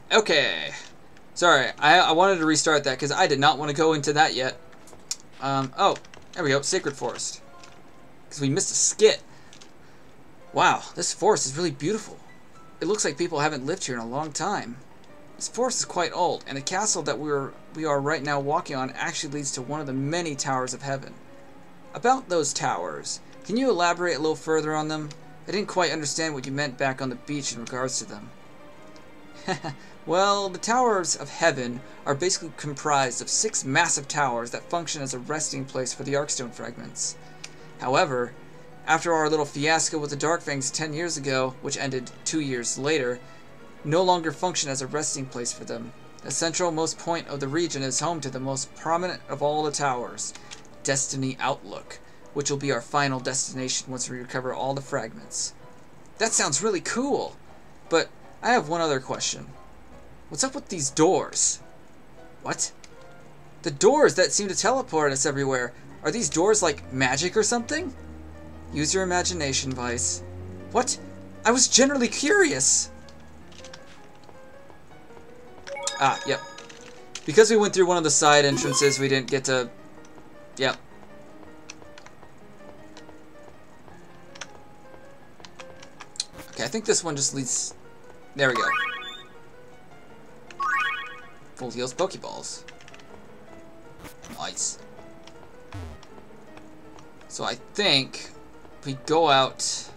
Okay. Sorry, I wanted to restart that because I did not want to go into that yet. Oh, there we go, Sacred Forest. Because we missed a skit. Wow, this forest is really beautiful. It looks like people haven't lived here in a long time. This forest is quite old, and the castle that we are right now walking on actually leads to one of the many towers of heaven. About those towers, can you elaborate a little further on them? I didn't quite understand what you meant back on the beach in regards to them. Well, the towers of heaven are basically comprised of 6 massive towers that function as a resting place for the Arkstone fragments. However, after our little fiasco with the Darkfangs 10 years ago, which ended 2 years later, no longer function as a resting place for them. The centralmost point of the region is home to the most prominent of all the towers, Destiny Outlook, which will be our final destination once we recover all the fragments. That sounds really cool, but I have one other question. What's up with these doors? What? The doors that seem to teleport us everywhere. Are these doors like magic or something? Use your imagination, Vice. What? I was generally curious. Ah, yep. Because we went through one of the side entrances, we didn't get to... Yep. Okay, I think this one just leads... There we go. Full heals Pokeballs. Nice. So I think if we go out...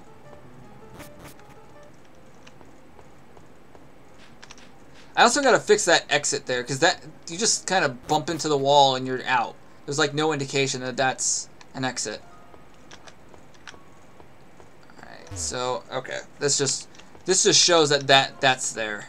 I also gotta fix that exit there, because that you just kind of bump into the wall and you're out. There's like no indication that that's an exit. Alright, so okay. This just shows that that's there.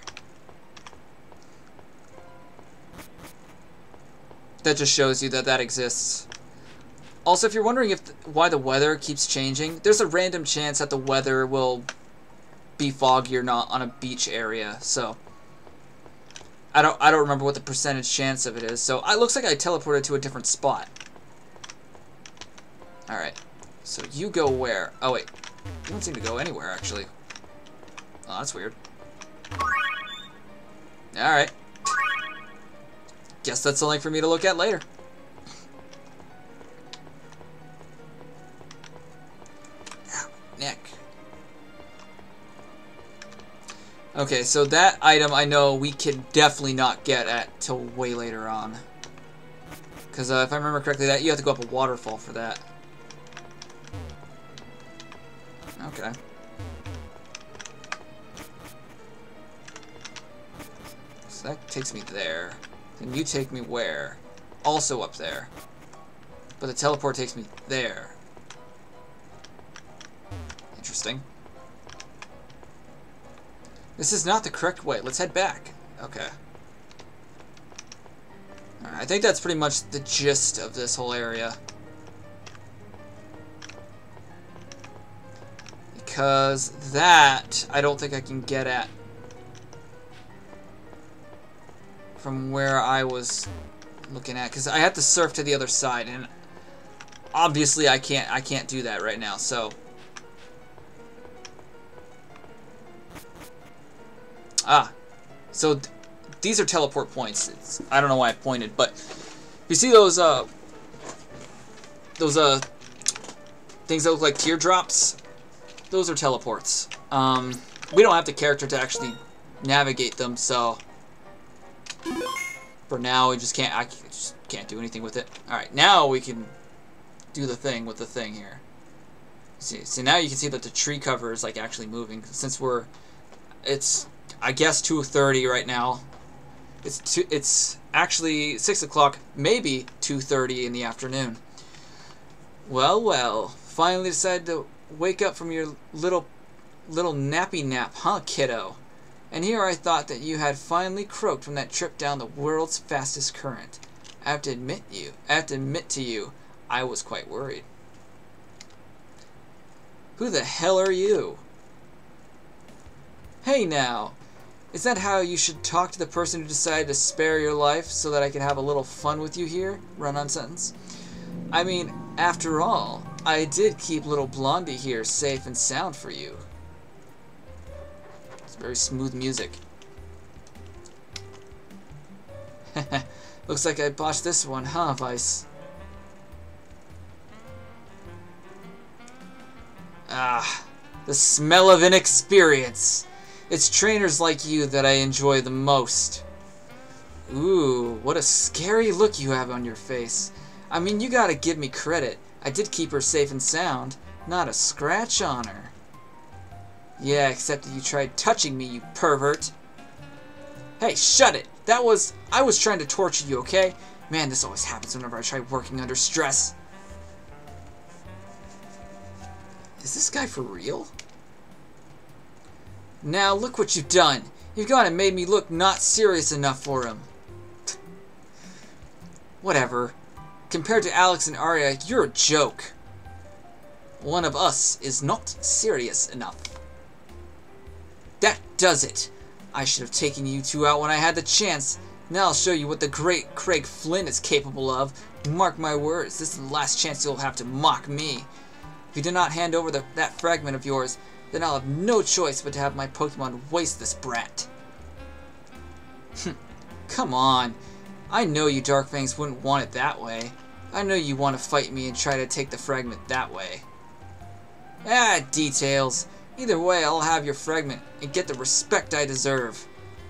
That just shows you that that exists. Also, if you're wondering why the weather keeps changing, there's a random chance that the weather will be foggy or not on a beach area. So I don't remember what the percentage chance of it is. So it looks like I teleported to a different spot. All right. So you go where? Oh wait, you don't seem to go anywhere actually. Oh, that's weird. All right. Guess that's something for me to look at later. Ow, neck. Okay, so that item I know we can definitely not get at till way later on. Because if I remember correctly, that you have to go up a waterfall for that. Okay. So that takes me there. Then you take me where? Also up there. But the teleport takes me there. Interesting. This is not the correct way. Let's head back. Okay. Alright, I think that's pretty much the gist of this whole area. Because that, I don't think I can get at from where I was looking at, because I have to surf to the other side, and obviously I can't do that right now. So so these are teleport points. I don't know why I pointed, but you see those things that look like teardrops? Those are teleports. We don't have the character to actually navigate them, so for now I just can't do anything with it. Alright, now we can do the thing with the thing here. See, so now you can see that the tree cover is like actually moving, since it's I guess 2:30 right now. It's actually 6 o'clock, maybe 2:30 in the afternoon. Well, finally decided to wake up from your little nappy nap, huh, kiddo? And here I thought that you had finally croaked from that trip down the world's fastest current. I have to admit to you, I was quite worried. Who the hell are you? Hey now, is that how you should talk to the person who decided to spare your life so that I can have a little fun with you here? Run-on sentence. I mean, after all, I did keep little Blondie here safe and sound for you. It's very smooth music. Looks like I botched this one, huh, Vice? Ah, the smell of inexperience. It's trainers like you that I enjoy the most. Ooh, what a scary look you have on your face. I mean, you gotta give me credit. I did keep her safe and sound. Not a scratch on her. Yeah, except that you tried touching me, you pervert. Hey, shut it! I was trying to torture you, okay? Man, this always happens whenever I try working under stress. Is this guy for real? Now, look what you've done. You've gone and made me look not serious enough for him. Whatever. Compared to Alex and Arya, you're a joke. One of us is not serious enough. That does it. I should have taken you two out when I had the chance. Now I'll show you what the great Craig Flynn is capable of. Mark my words, this is the last chance you'll have to mock me. If you do not hand over that fragment of yours, then I'll have no choice but to have my Pokemon waste this brat. Come on. I know you Darkfangs wouldn't want it that way. I know you want to fight me and try to take the fragment that way. Ah, details. Either way, I'll have your fragment and get the respect I deserve.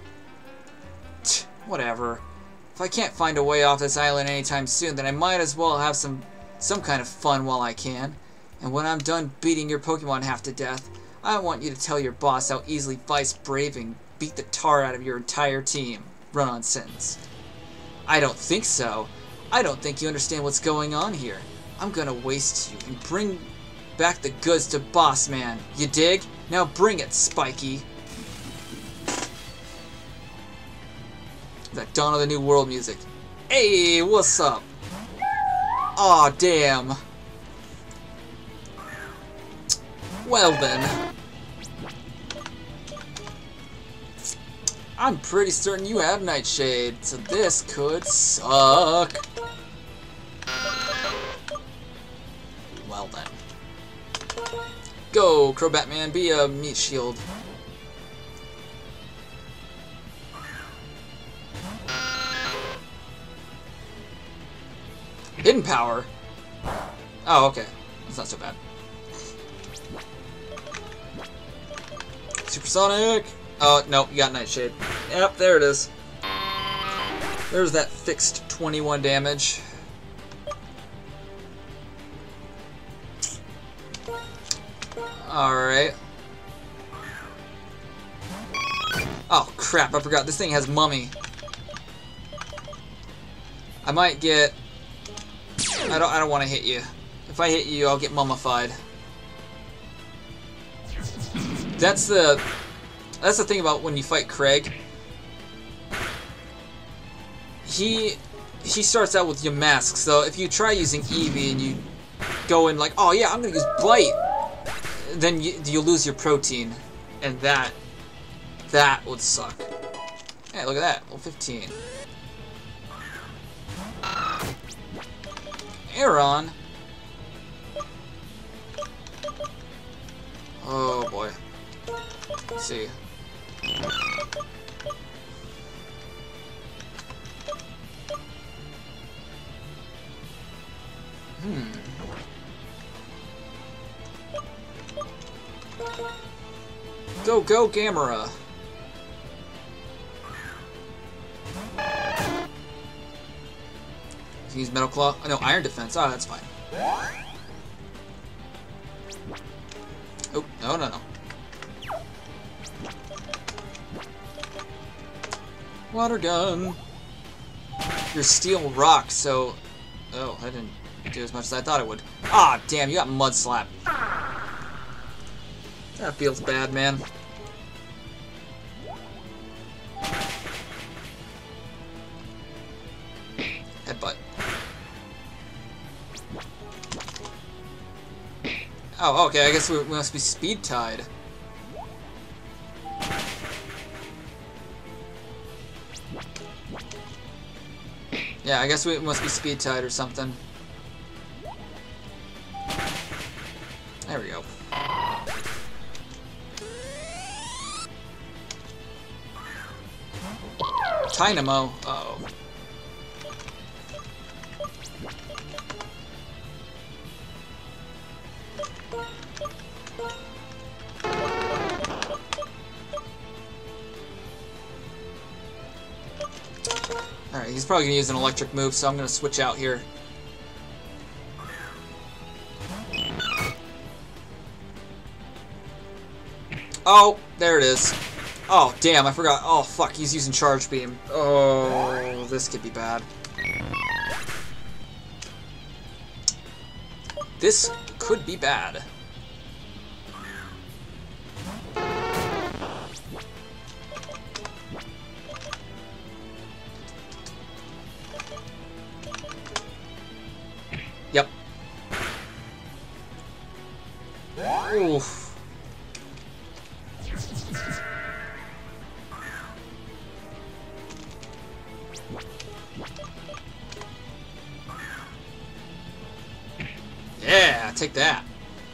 Whatever. If I can't find a way off this island anytime soon, then I might as well have some kind of fun while I can. And when I'm done beating your Pokemon half to death, I want you to tell your boss how easily Vice Braving beat the tar out of your entire team. Run-on sentence. I don't think so. I don't think you understand what's going on here. I'm gonna waste you and bring back the goods to Boss Man. You dig? Now bring it, Spiky. That Dawn of the New World music. Hey, what's up? Aw, damn. Well then. I'm pretty certain you have Nightshade, so this could suck. Well then. Go, Crobatman, be a meat shield. Hidden power? Oh, okay. That's not so bad. Supersonic! Oh, no, you got Nightshade. Yep, there it is. There's that fixed 21 damage. Alright. Oh, crap, I forgot. This thing has Mummy. I might get... I don't want to hit you. If I hit you, I'll get mummified. That's the thing about when you fight Craig. He starts out with your mask, so if you try using Eevee and you go in like, oh yeah, I'm gonna use Bite, then you lose your protein, and that would suck. Hey, look at that, level 15. Aeron. Oh boy. Let's see. Go, Gamera. Use Metal Claw. Oh, no, Iron Defense. Oh, that's fine. Oh, no. Water gun. You're Steel Rock, so... Oh, I didn't do as much as I thought it would. Ah, damn, you got Mud Slap. That feels bad, man. Headbutt. Oh, okay, I guess we must be speed tied. Yeah, I guess we must be speed tied or something. There we go. Dynamo. Uh-oh. Alright, he's probably going to use an electric move, so I'm going to switch out here. Oh, there it is. Oh, damn, I forgot. Oh, fuck, he's using Charge Beam. Oh, this could be bad. This could be bad. Yep. Oof. Yeah, take that.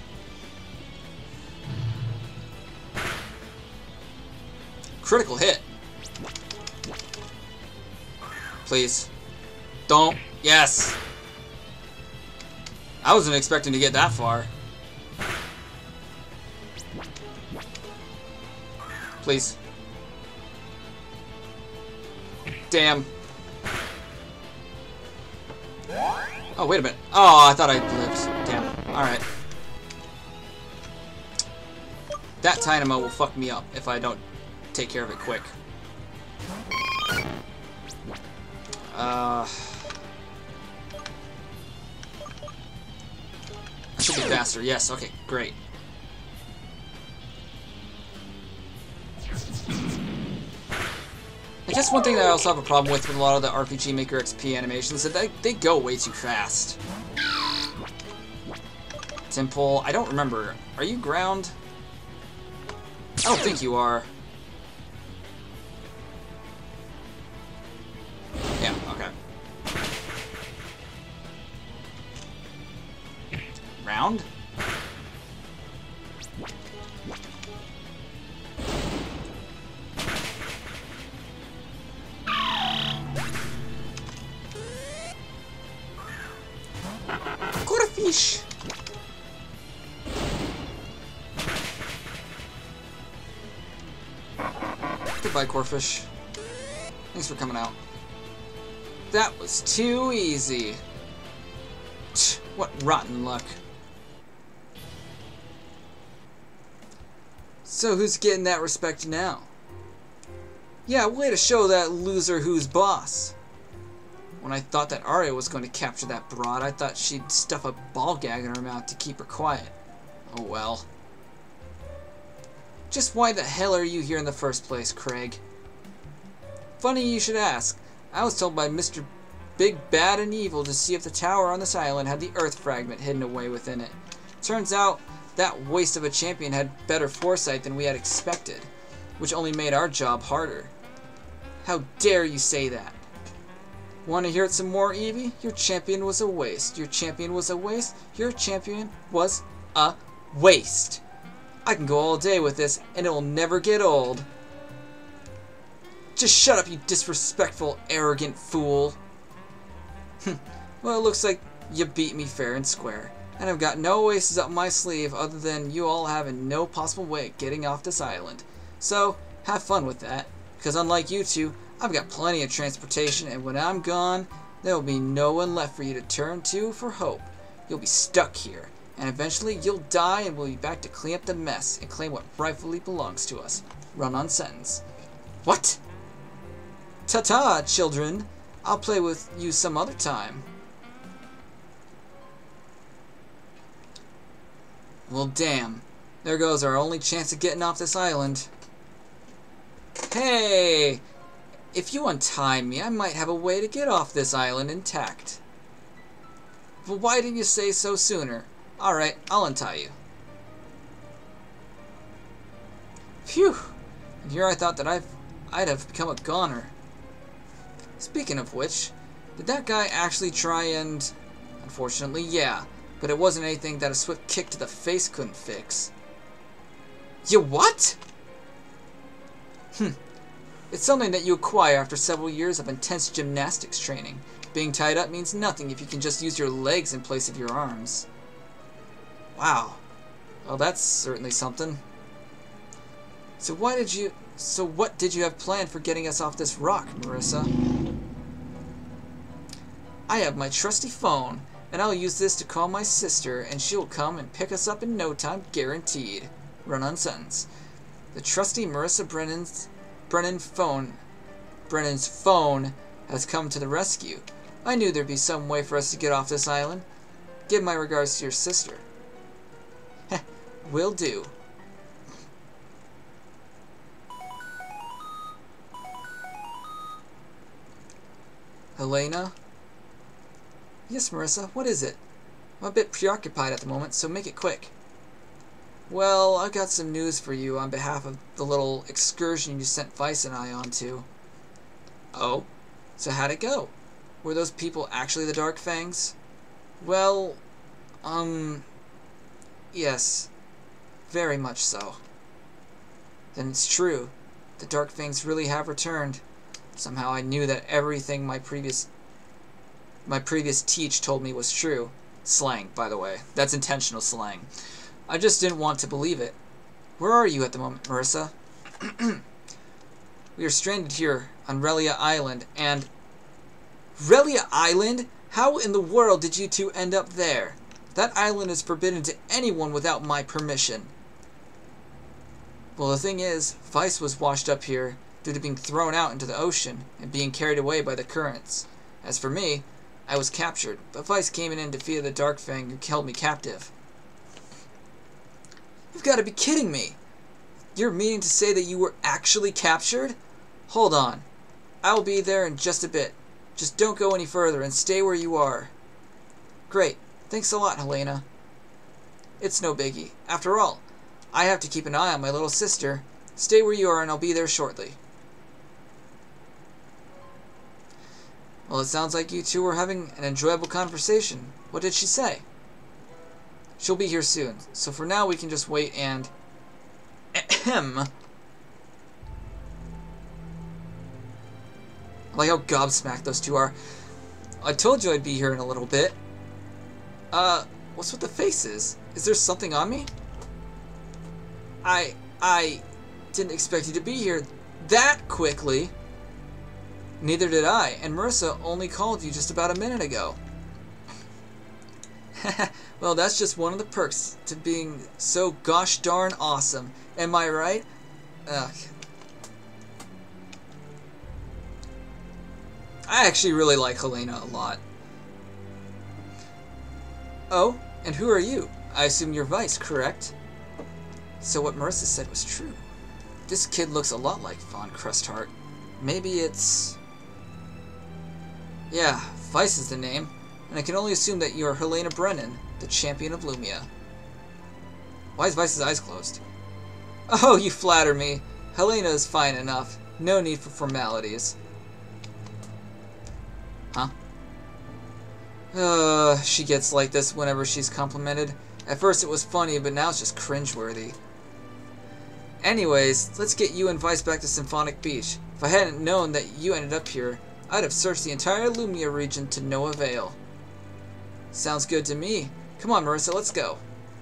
Critical hit. Please. Don't. Yes. I wasn't expecting to get that far. Please. Damn. Oh, wait a minute. Oh, I thought I lived. Damn. Alright. That Dynamo will fuck me up if I don't take care of it quick. I should be faster. Yes, okay, great. I guess one thing that I also have a problem with a lot of the RPG Maker XP animations is that they go way too fast. Temple, I don't remember. Are you ground? I don't think you are. Yeah, okay. Round? Fish. Goodbye, Corfish. Thanks for coming out. That was too easy. What rotten luck. So who's getting that respect now? Yeah, way to show that loser who's boss. When I thought that Arya was going to capture that broad, I thought she'd stuff a ball gag in her mouth to keep her quiet. Oh well. Just why the hell are you here in the first place, Craig? Funny you should ask. I was told by Mr. Big Bad and Evil to see if the tower on this island had the Earth fragment hidden away within it. Turns out that waste of a champion had better foresight than we had expected, which only made our job harder. How dare you say that? Want to hear it some more, Evie? Your champion was a waste. Your champion was a waste. Your champion was a waste. I can go all day with this, and it will never get old. Just shut up, you disrespectful, arrogant fool. Well, it looks like you beat me fair and square. And I've got no aces up my sleeve other than you all having no possible way of getting off this island. So, have fun with that. Because unlike you two, I've got plenty of transportation, and when I'm gone, there will be no one left for you to turn to for hope. You'll be stuck here, and eventually you'll die and we'll be back to clean up the mess and claim what rightfully belongs to us. Run-on sentence. What? Ta-ta, children. I'll play with you some other time. Well, damn. There goes our only chance of getting off this island. Hey! If you untie me, I might have a way to get off this island intact. But why didn't you say so sooner? Alright, I'll untie you. Phew! And here I thought that I'd have become a goner. Speaking of which, did that guy actually try and... Unfortunately, yeah. But it wasn't anything that a swift kick to the face couldn't fix. You what? It's something that you acquire after several years of intense gymnastics training. Being tied up means nothing if you can just use your legs in place of your arms. Wow. Well, that's certainly something. So what did you have planned for getting us off this rock, Marissa? I have my trusty phone, and I'll use this to call my sister, and she'll come and pick us up in no time, guaranteed. Run-on sentence. The trusty Marissa Brennan's phone has come to the rescue. I knew there'd be some way for us to get off this island. Give my regards to your sister. Heh, will do. Helena? Yes, Marissa, what is it? I'm a bit preoccupied at the moment, so make it quick. Well, I've got some news for you on behalf of the little excursion you sent Vice and I on to. Oh? So how'd it go? Were those people actually the Dark Fangs? Well, yes. Very much so. Then it's true. The Dark Fangs really have returned. Somehow I knew that everything my previous teach told me was true. Slang, by the way. That's intentional slang. I just didn't want to believe it. Where are you at the moment, Marissa? We are stranded here on Relia Island, and... Relia Island? How in the world did you two end up there? That island is forbidden to anyone without my permission. Well, the thing is, Vice was washed up here due to being thrown out into the ocean and being carried away by the currents. As for me, I was captured, but Vice came in and defeated the Dark Fang who held me captive. You've got to be kidding me! You're meaning to say that you were actually captured? Hold on. I will be there in just a bit. Just don't go any further and stay where you are. Great. Thanks a lot, Helena. It's no biggie. After all, I have to keep an eye on my little sister. Stay where you are and I'll be there shortly. Well, it sounds like you two were having an enjoyable conversation. What did she say? She'll be here soon, so for now we can just wait and... Ahem. I like how gobsmacked those two are. I told you I'd be here in a little bit. What's with the faces? Is there something on me? I didn't expect you to be here that quickly. Neither did I, and Marissa only called you just about a minute ago. Well, that's just one of the perks to being so gosh darn awesome. Am I right? Ugh. I actually really like Helena a lot. Oh, and who are you? I assume you're Vice, correct? So what Marissa said was true. This kid looks a lot like Von Crustheart. Maybe it's... Yeah, Vice is the name, and I can only assume that you are Helena Brennan, the champion of Lumia. Why is Vice's eyes closed? Oh, you flatter me. Helena is fine enough. No need for formalities. Huh? She gets like this whenever she's complimented. At first it was funny, but now it's just cringeworthy. Anyways, let's get you and Vice back to Symphonic Beach. If I hadn't known that you ended up here, I'd have searched the entire Lumia region to no avail. Sounds good to me. Come on, Marissa, let's go.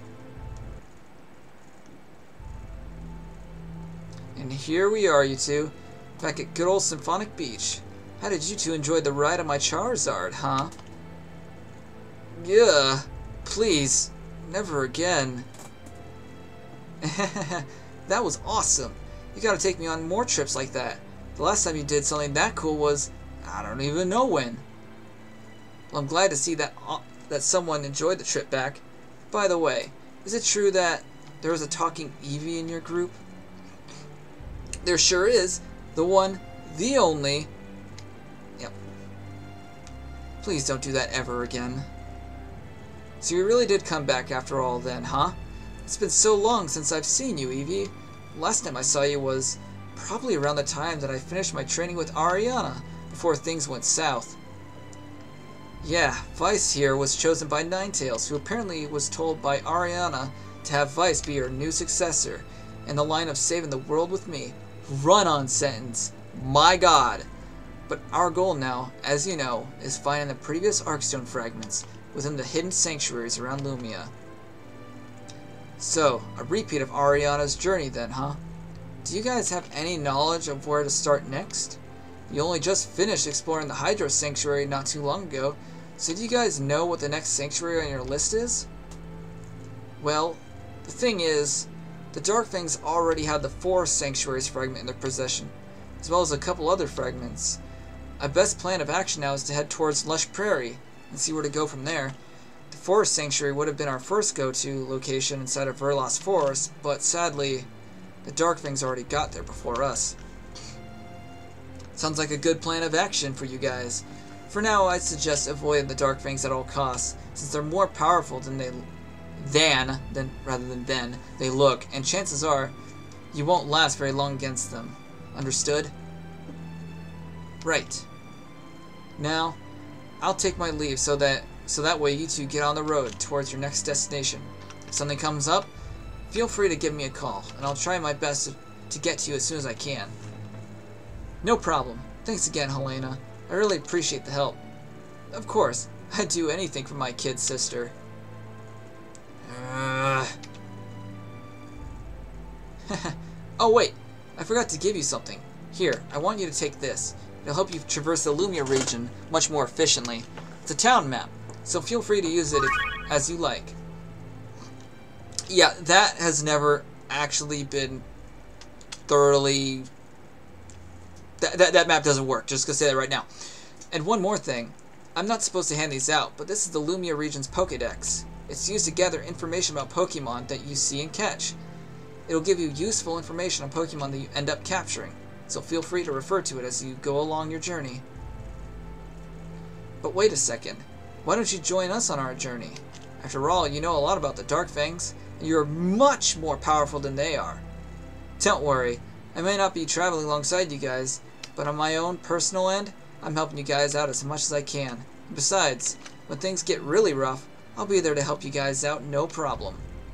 And here we are, you two, back at good old Symphonic Beach. How did you two enjoy the ride on my Charizard, huh? Yeah, please, never again. That was awesome. You gotta take me on more trips like that. The last time you did something that cool was, I don't even know when. Well, I'm glad to see that someone enjoyed the trip back. By the way, is it true that there was a talking Eevee in your group? There sure is. The one, the only. Yep. Please don't do that ever again. So you really did come back after all then, huh? It's been so long since I've seen you, Eevee. Last time I saw you was probably around the time that I finished my training with Ariana, before things went south. Yeah, Vice here was chosen by Ninetales, who apparently was told by Ariana to have Vice be her new successor, in the line of saving the world with me. Run-on sentence. My god. But our goal now, as you know, is finding the previous Arkstone fragments within the hidden sanctuaries around Lumia. So, a repeat of Ariana's journey then, huh? Do you guys have any knowledge of where to start next? You only just finished exploring the Hydro Sanctuary not too long ago, so do you guys know what the next sanctuary on your list is? Well, the thing is, the Darkfangs already had the Forest Sanctuary's fragment in their possession, as well as a couple other fragments. Our best plan of action now is to head towards Lush Prairie and see where to go from there. The Forest Sanctuary would have been our first go-to location inside of Verlost Forest, but sadly, the Darkfangs already got there before us. Sounds like a good plan of action for you guys. For now, I'd suggest avoiding the Darkfangs at all costs, since they're more powerful than they look, and chances are you won't last very long against them. Understood? Right. Now, I'll take my leave so that way you two get on the road towards your next destination. If something comes up, feel free to give me a call, and I'll try my best to get to you as soon as I can. No problem. Thanks again, Helena. I really appreciate the help. Of course, I'd do anything for my kid sister. Oh wait, I forgot to give you something. Here, I want you to take this. It'll help you traverse the Lumia region much more efficiently. It's a town map, so feel free to use it as you like. Yeah, that has never actually been thoroughly... That map doesn't work, just gonna say that right now. And one more thing. I'm not supposed to hand these out, but this is the Lumia region's Pokédex. It's used to gather information about Pokemon that you see and catch. It'll give you useful information on Pokemon that you end up capturing, so feel free to refer to it as you go along your journey. But wait a second. Why don't you join us on our journey? After all, you know a lot about the Darkfangs, and you're much more powerful than they are. Don't worry, I may not be traveling alongside you guys, but on my own personal end, I'm helping you guys out as much as I can. Besides, when things get really rough, I'll be there to help you guys out, no problem.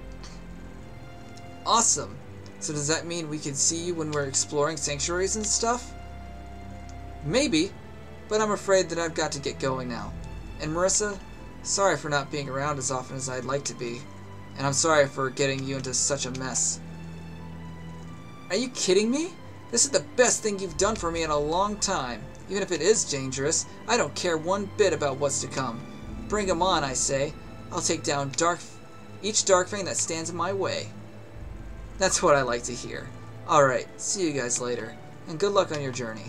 Awesome! So does that mean we can see you when we're exploring sanctuaries and stuff? Maybe, but I'm afraid that I've got to get going now. And Marissa, sorry for not being around as often as I'd like to be. And I'm sorry for getting you into such a mess. Are you kidding me? This is the best thing you've done for me in a long time. Even if it is dangerous, I don't care one bit about what's to come. Bring 'em on, I say. I'll take down each Darkfang that stands in my way. That's what I like to hear. Alright, see you guys later, and good luck on your journey.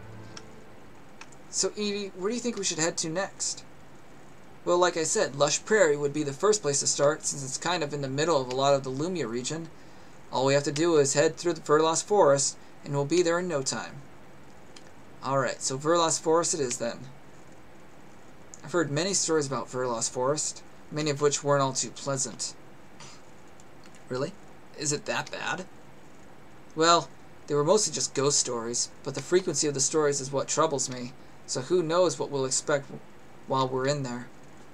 So Evie, where do you think we should head to next? Well, like I said, Lush Prairie would be the first place to start, since it's kind of in the middle of a lot of the Lumia region. All we have to do is head through the Verlost Forest, and we'll be there in no time. Alright, so Verlost Forest it is then. I've heard many stories about Verlost Forest, many of which weren't all too pleasant. Really? Is it that bad? Well, they were mostly just ghost stories, but the frequency of the stories is what troubles me, so who knows what we'll expect while we're in there.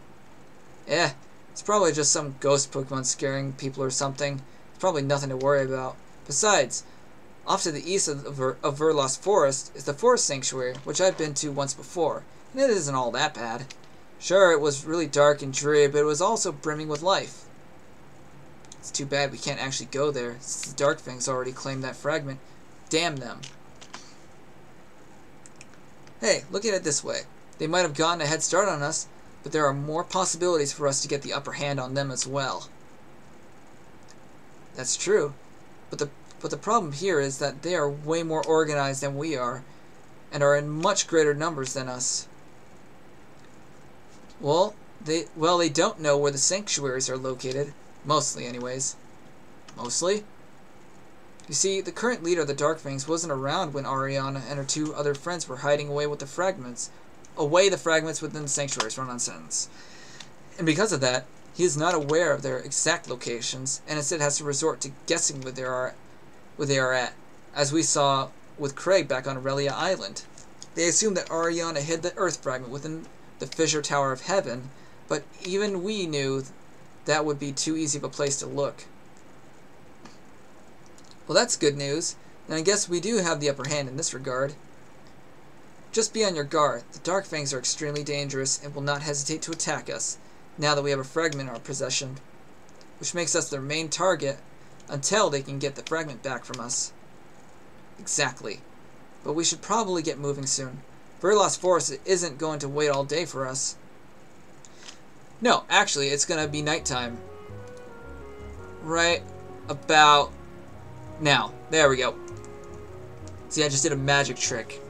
It's probably just some ghost Pokemon scaring people or something. It's probably nothing to worry about. Besides, off to the east of Verlost Forest is the Forest Sanctuary, which I've been to once before, and it isn't all that bad. Sure, it was really dark and dreary, but it was also brimming with life. It's too bad we can't actually go there, since the Darkfangs already claimed that fragment. Damn them. Hey, look at it this way. They might have gotten a head start on us, but there are more possibilities for us to get the upper hand on them as well. That's true, but the problem here is that they are way more organized than we are, and are in much greater numbers than us. Well, they don't know where the sanctuaries are located. Mostly, anyways. Mostly? You see, the current leader of the Darkfangs wasn't around when Ariana and her two other friends were hiding away with the fragments. Within the sanctuaries, run on sentence. And because of that, he is not aware of their exact locations, and instead has to resort to guessing where they are at, as we saw with Craig back on Aurelia Island. They assumed that Ariana hid the Earth fragment within the Fissure Tower of Heaven, but even we knew that would be too easy of a place to look. Well, that's good news, and I guess we do have the upper hand in this regard. Just be on your guard. The Darkfangs are extremely dangerous and will not hesitate to attack us, now that we have a fragment in our possession. which makes us their main target until they can get the fragment back from us. Exactly. But we should probably get moving soon. Verilost Forest isn't going to wait all day for us. No, actually, it's going to be nighttime. Right about now. There we go. See, I just did a magic trick.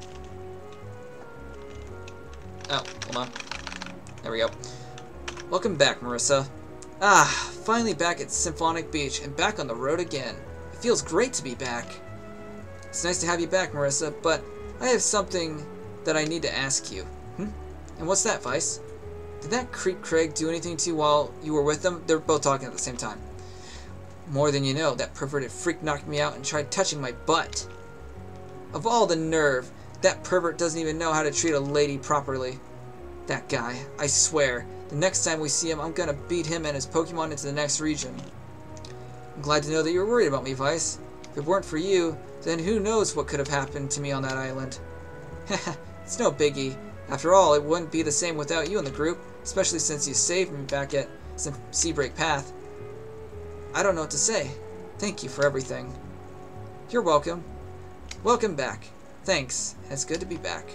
Oh, hold on. There we go. Welcome back, Marissa. Ah, finally back at Symphonic Beach and back on the road again. It feels great to be back. It's nice to have you back, Marissa, but I have something that I need to ask you. And what's that, Vice? Did that creep Craig do anything to you while you were with them? They're both talking at the same time. More than you know, that perverted freak knocked me out and tried touching my butt. Of all the nerve, that pervert doesn't even know how to treat a lady properly. That guy, I swear, the next time we see him, I'm gonna beat him and his Pokemon into the next region. I'm glad to know that you were worried about me, Vice. If it weren't for you, then who knows what could have happened to me on that island. It's no biggie. After all, it wouldn't be the same without you in the group, especially since you saved me back at Seabreak Path. I don't know what to say. Thank you for everything. You're welcome. Welcome back. Thanks. It's good to be back.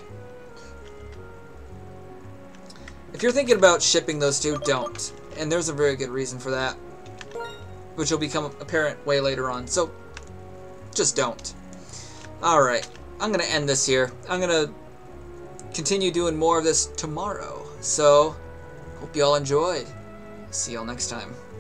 If you're thinking about shipping those two, don't. And there's a very good reason for that, which will become apparent way later on. So, just don't. Alright. I'm going to end this here. I'm going to continue doing more of this tomorrow. So, hope you all enjoyed. See y'all next time.